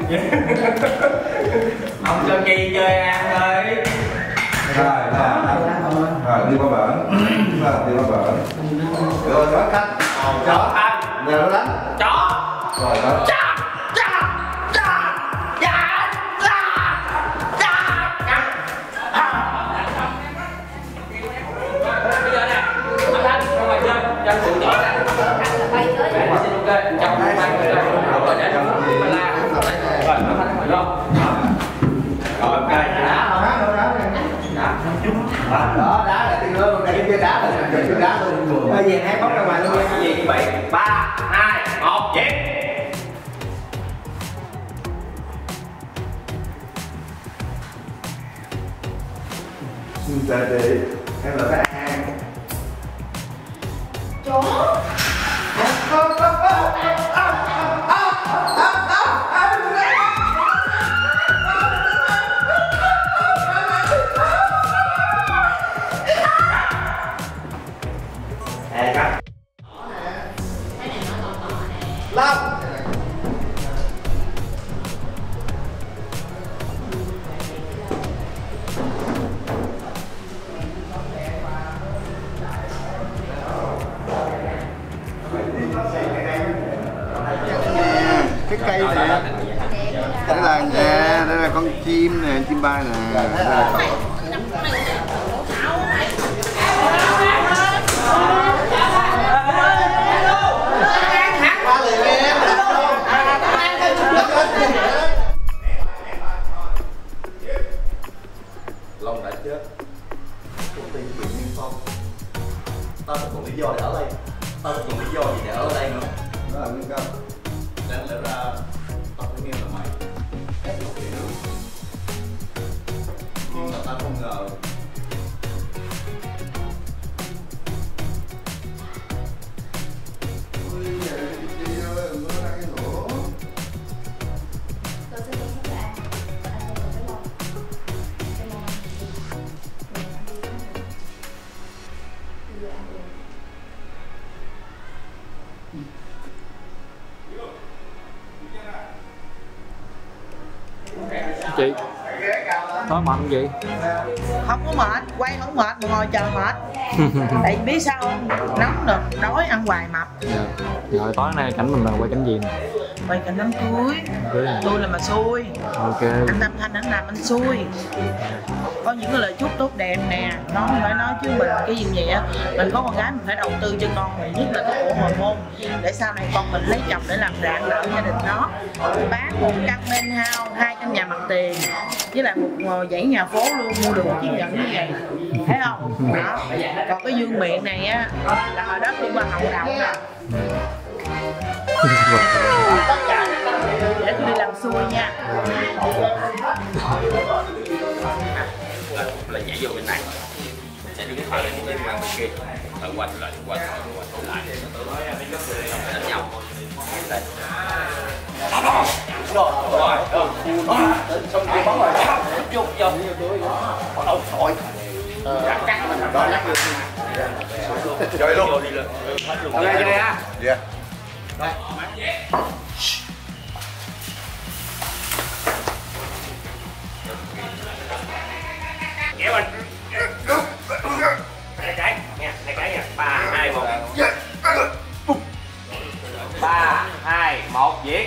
Ông cho Chi chơi ăn thôi. Rồi đi qua bển. Đi qua bển. Rồi đó khách. Chó ăn. Giờ nó đánh. Chó. Rồi đó. Chân phụ chó nè. Bay tới. Ok, chồng bay người đó. Rồi để nó la. Rồi nó thành rồi đó. Rồi ok, đá thôi. Đó, đá là tiền lương, đây chơi đá là chơi đá luôn. Bây giờ hai bóng ra ngoài luôn nha. Gì như vậy? 3, 2, 1, giết. Giờ thì em là cái ăn. Chó. Long. Cái cây này đây là nha, đây là con chim nè, chim bay nè, đây là cỏ. Long đã chết, công ty bị niêm phong. Tao không còn lý do để ở đây. Tao không còn lý do gì để ở đây nữa. Đó là nguyên công. Đáng lẽ ra tao phải nghe là mày ép một chuyện nữa. Nhưng mà tao không ngờ. Chị nói mệt không chị? Không có mệt, quay không mệt mà ngồi chờ mệt. Tại vì biết sao không? Nóng được, đói ăn hoài mập. Dạ. Rồi tối nay cảnh mình là quay cảnh gì nè? Quay cảnh đám cưới. Tôi là mà xui. Ok. Anh Nam Thanh anh làm anh xui. Có những cái lời chúc tốt đẹp nè, nó không phải nói chứ mình cái gì vậy á. Mình có con gái mình phải đầu tư cho con mình, nhất là cái bộ hồi môn, để sau này con mình lấy chồng để làm rạng rỡ gia đình nó. Bán một căn main house, 2 căn nhà mặt tiền, với lại một dãy nhà phố luôn, mua được một chiếc nhẫn như vậy, thấy không? Đó. Còn cái dương miệng này á là hồi đó tôi qua hậu đậu nè. Tất cả để tôi đi làm xui nha. Là nhảy vô bên này, sẽ đứng thở lên cái bên kia, thở qua lại đánh nhau. Đây. Xong cái bóng rồi, chụp vô. Đâu thôi. Cắt mình đó lắc luôn. Chơi luôn. Ok chơi đây ha. Dạ. Đây. Kéo anh. Hai cái nha. 3, 2, 1. 3, 2, 1, diễn.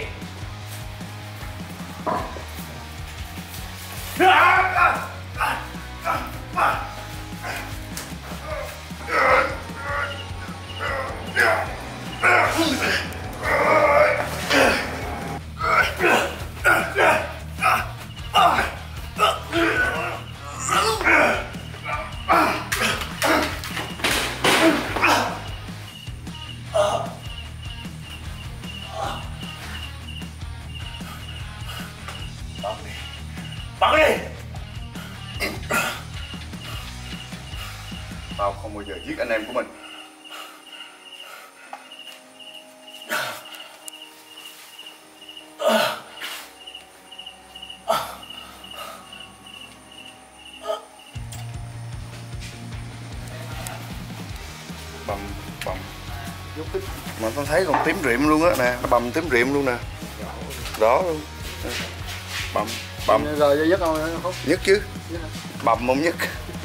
Bắn đi. Tao không bao giờ giết anh em của mình. Bầm dấu tích mà tao thấy còn tím rịm luôn á nè, nó bầm tím rịm luôn nè, đó luôn. Bầm. Rồi nhất không? Nhất chứ. Bầm không nhất.